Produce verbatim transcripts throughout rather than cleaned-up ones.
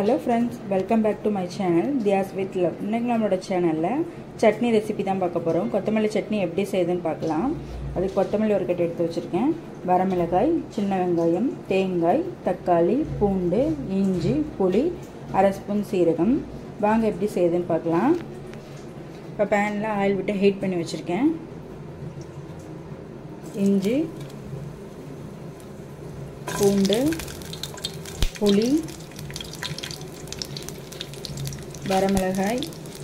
Hello friends, welcome back to my channel Dias with Love. இன்னைக்கு நம்மளோட சேனல்ல chutney recipe தான் பார்க்க போறோம். கொத்தமல்லி சட்னி எப்படி செய்யுதுன்னு பார்க்கலாம். அதுக்கு கொத்தமல்லி ஒரு கட்டு எடுத்து வச்சிருக்கேன். வரமிளகாய், சின்ன வெங்காயம், தேங்காய், தக்காளி, பூண்டு, இஞ்சி, புளி, அரை ஸ்பூன் சீரகம். வாங்க எப்படி செய்யுதுன்னு பார்க்கலாம். இப்போ panல ஆயில் விட்டு ஹீட் பண்ணி வச்சிருக்கேன். இஞ்சி, பூண்டு, புளி, வரமிளகாய்,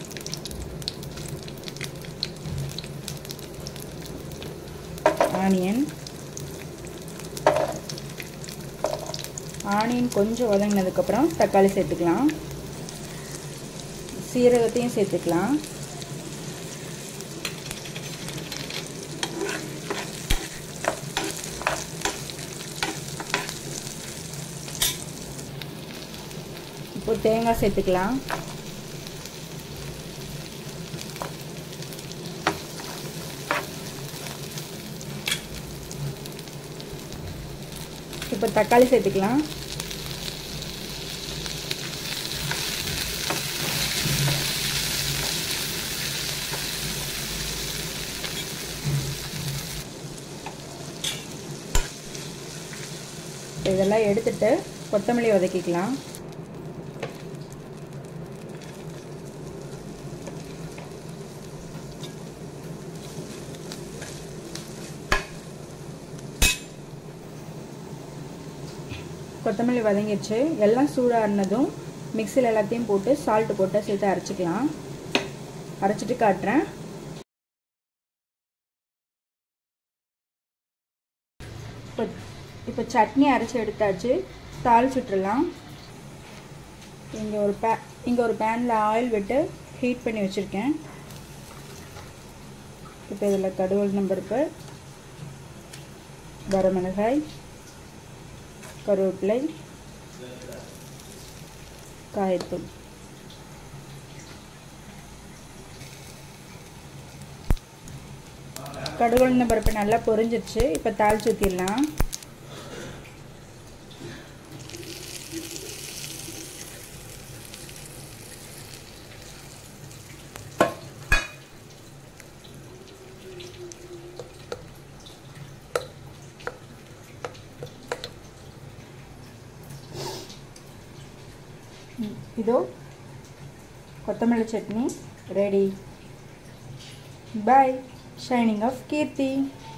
ஆனியன் ஆனியன் கொஞ்சம் வதங்கினதுக்கு அப்புறம் தக்காளி சேர்த்துக்கலாம். சீரகத்தையும் சேர்த்துக்கலாம். இப்போ தேங்காய் சேர்த்துக்கலாம். இப்போ தக்காளி சேர்த்துக்கலாம். இதெல்லாம் எடுத்துட்டு கொத்தமல்லி வதக்கிக்கலாம். கொத்தமல்லி வதங்கிடுச்சு. எல்லாம் சூடானதும் மிக்ஸியில் எல்லாத்தையும் போட்டு சால்ட் போட்டு சேர்த்து அரைச்சிக்கலாம். அரைச்சிட்டு காட்டுறேன். இப்போ இப்போ சட்னி அரைச்சி எடுத்தாச்சு. தாளிச்சுட்டுலாம். இங்கே ஒரு பே இங்கே ஒரு பேனில் ஆயில் விட்டு ஹீட் பண்ணி வச்சுருக்கேன். இப்போ இதில் கடுகு நம்பருக்கு வரமிளகாய், கருவேப்பிலை, காயத்தூள், கடுகு உளுந்த பருப்பு நல்லா பொரிஞ்சிருச்சு. இப்போ தாளிச்சு ஊற்றிடலாம். இதோ கொத்தமல்லி chutney ready. Bye. Shining of Keerthi.